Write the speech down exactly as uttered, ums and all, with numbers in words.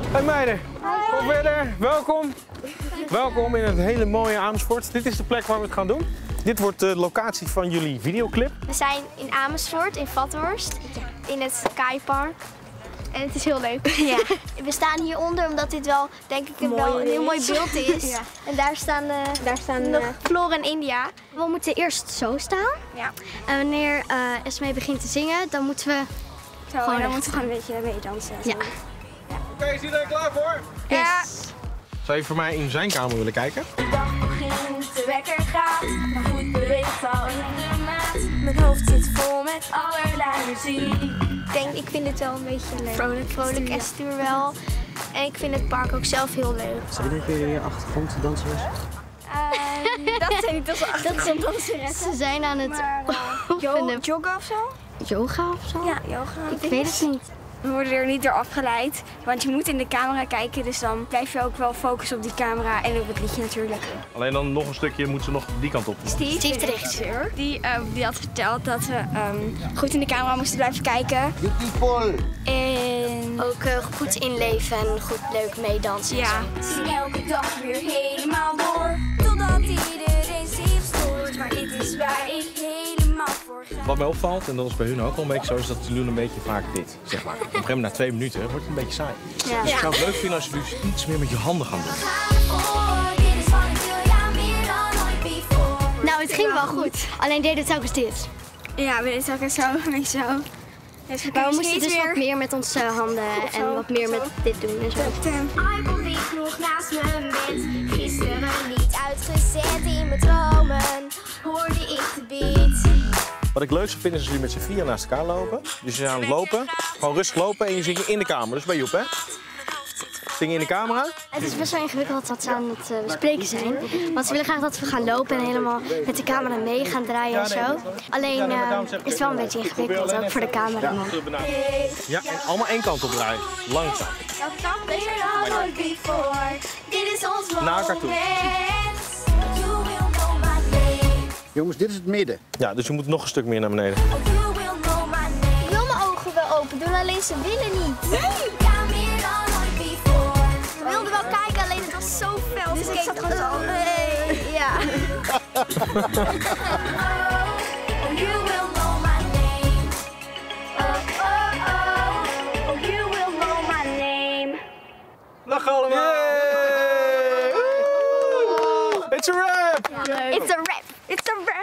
Hey meiden, kom verder. Welkom. Welkom in het hele mooie Amersfoort. Dit is de plek waar we het gaan doen. Dit wordt de locatie van jullie videoclip. We zijn in Amersfoort, in Vathorst, in het Kaipark. En het is heel leuk. Ja. We staan hieronder omdat dit wel, denk ik, een, wel een heel mooi beeld is. Ja. En daar staan, uh, daar staan nog uh, Floor en India. We moeten eerst zo staan. Ja. En wanneer uh, Esmee begint te zingen, dan moeten we zo, gewoon, dan moeten we gewoon een beetje meedansen. Ja. Oké, okay, is iedereen klaar voor? Yes. Ja. Zou je voor mij in zijn kamer willen kijken? De dag begint, de wekker gaat, mijn voet beweegt al in de maat. Mijn hoofd zit vol met allerlei muziek. Ik denk, ik vind het wel een beetje leuk. Vrolijk, vrolijk en stoer wel. En ik vind het park ook zelf heel leuk. Zijn jullie je achtergrond danseres? Uh, dat zijn niet onze achtergronddanseres. Ze zijn aan het Maar, uh, oefenen. Joggen of zo? Yoga of zo? Ja, yoga. Ik weet het niet. We worden er niet door afgeleid, want je moet in de camera kijken, dus dan blijf je ook wel focussen op die camera en op het liedje natuurlijk. Alleen dan nog een stukje moeten ze nog die kant op. Steve, Steve de regisseur, die, uh, die had verteld dat we um, goed in de camera moesten blijven kijken. Beautiful! En ook uh, goed inleven en goed leuk meedansen. Ja. Zing elke dag weer helemaal door, totdat iedereen zich stoort. Maar dit is waar ik helemaal voor ga. Wat mij opvalt, en dat is bij hun ook wel een beetje zo, is dat ze doen een beetje vaak dit, zeg maar. Op een gegeven moment na twee minuten wordt het een beetje saai. Ja. Dus ik zou het leuk vinden als je dus iets meer met je handen gaat doen. Nou, het ging wel goed. Alleen deed het telkens dit. Ja, we deden ook zo, een beetje zo. Dus we, maar we moesten dus meer... wat meer met onze handen en wat meer met dit doen en zo. I believe nog naast me bent. Gisteren niet uitgezet in mijn dromen. Hoorde ik de beat. Wat ik leuk zou vinden is als jullie met z'n vier naast elkaar lopen. Dus je bent aan het lopen, gewoon rustig lopen en je zingt in de kamer. Dus bij Joep, hè? Zing je in de camera? Het is best wel ingewikkeld dat ze aan het uh, bespreken zijn. Want ze willen graag dat we gaan lopen en helemaal met de camera mee gaan draaien en zo. Alleen uh, is het wel een beetje ingewikkeld, ook voor de cameraman. Ja, en allemaal één kant op draaien. Langzaam. Naar elkaar toe. Jongens, dit is het midden. Ja, dus je moet nog een stuk meer naar beneden. Ik wil mijn ogen wel open doen, alleen ze willen niet. Nee! We wilden wel kijken, alleen het was zo fel. Dus ik zat gewoon zo. Nee. Ja. Lach allemaal! Yeah. It's a rap! It's a rap! It's a rap!